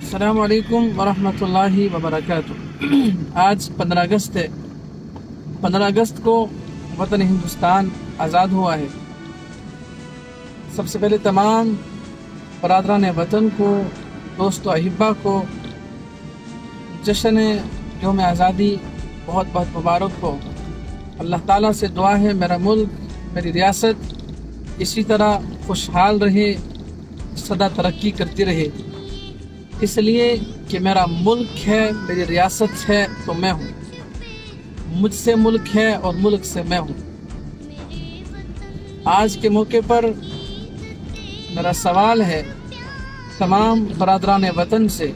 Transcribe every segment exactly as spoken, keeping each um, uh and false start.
अस्सलामु अलैकुम वरहमतुल्लाहि वबरकातुह। आज पंद्रह अगस्त है। पंद्रह अगस्त को वतन हिंदुस्तान आज़ाद हुआ है। सबसे पहले तमाम बरादरान वतन को, दोस्तों अहिब्बा को जश्न यौम आज़ादी बहुत बहुत मुबारक हो। अल्लाह ताला से दुआ है मेरा मुल्क, मेरी रियासत इसी तरह खुशहाल रहे, सदा तरक्की करती रहे। इसलिए कि मेरा मुल्क है, मेरी रियासत है तो मैं हूँ, मुझसे मुल्क है और मुल्क से मैं हूँ। आज के मौके पर मेरा सवाल है तमाम बरादरान वतन से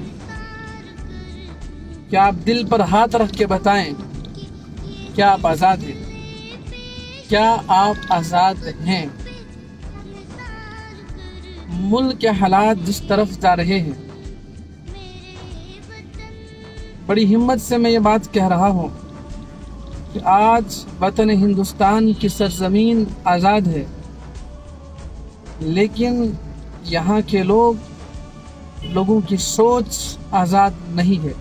कि आप दिल पर हाथ रख के बताएं, क्या आप आज़ाद हैं? क्या आप आज़ाद हैं? मुल्क के हालात जिस तरफ जा रहे हैं, बड़ी हिम्मत से मैं ये बात कह रहा हूँ कि आज वतन हिंदुस्तान की सरजमीन आज़ाद है, लेकिन यहाँ के लोग लोगों की सोच आज़ाद नहीं है।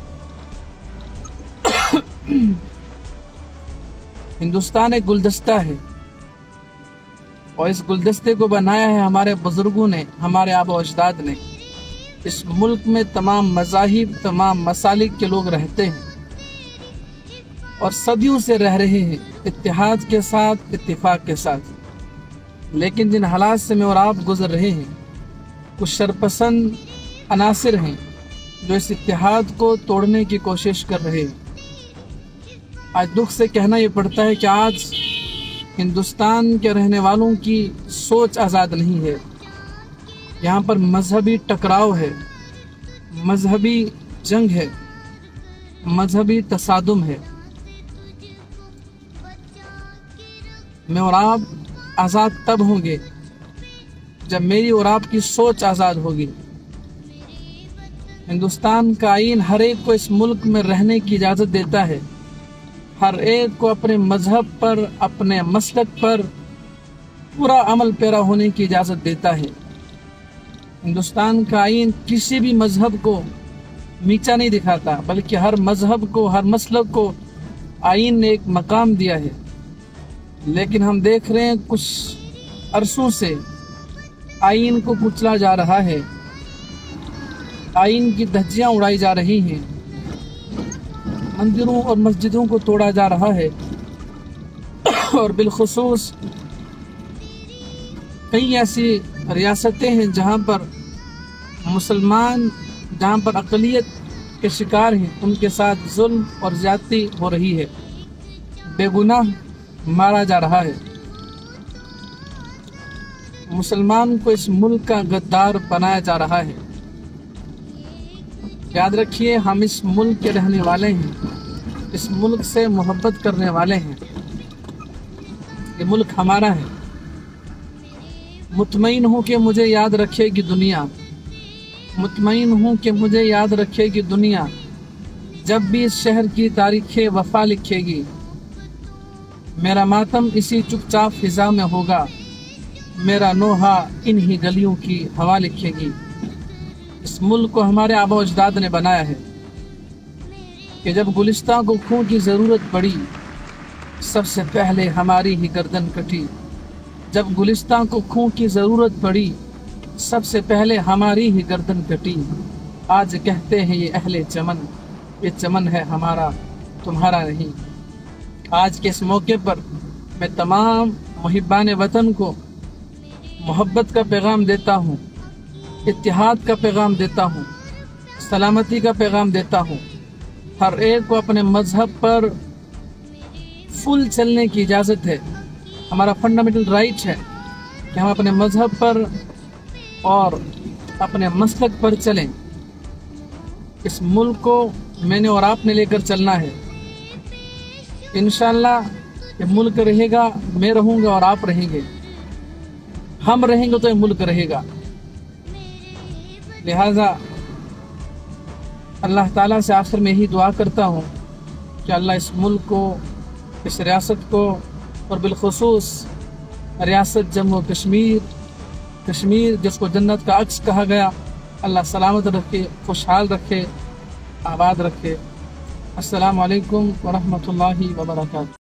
हिंदुस्तान एक गुलदस्ता है और इस गुलदस्ते को बनाया है हमारे बुजुर्गों ने, हमारे आबा अजदाद ने। इस मुल्क में तमाम मज़ाहिब, तमाम मसालिक के लोग रहते हैं और सदियों से रह रहे हैं इत्तेहाद के साथ, इत्तिफाक के साथ। लेकिन जिन हालात से मैं और आप गुजर रहे हैं, कुछ शरपसंद अनासिर हैं जो इस इत्तेहाद को तोड़ने की कोशिश कर रहे हैं। आज दुख से कहना ये पड़ता है कि आज हिंदुस्तान के रहने वालों की सोच आज़ाद नहीं है। यहाँ पर मजहबी टकराव है, मजहबी जंग है, मजहबी तसादुम है। मैं और आप आज़ाद तब होंगे जब मेरी और आपकी सोच आज़ाद होगी। हिंदुस्तान का आईन हर एक को इस मुल्क में रहने की इजाज़त देता है, हर एक को अपने मजहब पर, अपने मसलक पर पूरा अमल पैरा होने की इजाज़त देता है। हिंदुस्तान का आईन किसी भी मजहब को नीचा नहीं दिखाता, बल्कि हर मजहब को, हर मसलक को आईन ने एक मकाम दिया है। लेकिन हम देख रहे हैं कुछ अरसों से आईन को कुचला जा रहा है, आईन की धज्जियां उड़ाई जा रही हैं, मंदिरों और मस्जिदों को तोड़ा जा रहा है और बिलखुसूस कई ऐसी रियासतें हैं जहाँ पर मुसलमान, जहाँ पर अक़लियत के शिकार हैं, उनके साथ जुल्म और ज़्यादती हो रही है, बेगुनाह मारा जा रहा है। मुसलमान को इस मुल्क का गद्दार बनाया जा रहा है। याद रखिए, हम इस मुल्क के रहने वाले हैं, इस मुल्क से मोहब्बत करने वाले हैं। ये मुल्क हमारा है। मुतमईन हूँ कि मुझे याद रखेगी दुनिया, मुतमईन हूँ कि मुझे याद रखेगी दुनिया, जब भी इस शहर की तारीख़ वफ़ा लिखेगी। मेरा मातम इसी चुपचाप फिज़ा में होगा, मेरा नोहा इन्हीं गलियों की हवा लिखेगी। इस मुल्क को हमारे आबा अजदाद ने बनाया है कि जब गुलिस्तां को खून की ज़रूरत पड़ी, सबसे पहले हमारी ही गर्दन कटी। जब गुलिस्तां को खून की ज़रूरत पड़ी, सबसे पहले हमारी ही गर्दन कटी। आज कहते हैं ये अहले चमन, ये चमन है हमारा, तुम्हारा नहीं। आज के इस मौके पर मैं तमाम मुहिब्बान वतन को मोहब्बत का पैगाम देता हूँ, इत्तिहाद का पैगाम देता हूँ, सलामती का पैगाम देता हूँ। हर एक को अपने मजहब पर फुल चलने की इजाज़त है। हमारा फंडामेंटल राइट है कि हम अपने मजहब पर और अपने मसलक पर चलें। इस मुल्क को मैंने और आपने लेकर चलना है। इंशाअल्लाह ये मुल्क रहेगा, मैं रहूँगा और आप रहेंगे। हम रहेंगे तो ये मुल्क रहेगा। लिहाजा अल्लाह ताला से आखिर में यही दुआ करता हूँ कि अल्लाह इस मुल्क को, इस रियासत को और बिलखुसूस रियासत जम्मू कश्मीर, कश्मीर जिसको जन्नत का अक्स कहा गया, اللہ سلامت رکھے، خوشحال رکھے، آباد رکھے۔ السلام علیکم ورحمۃ اللہ وبرکاتہ۔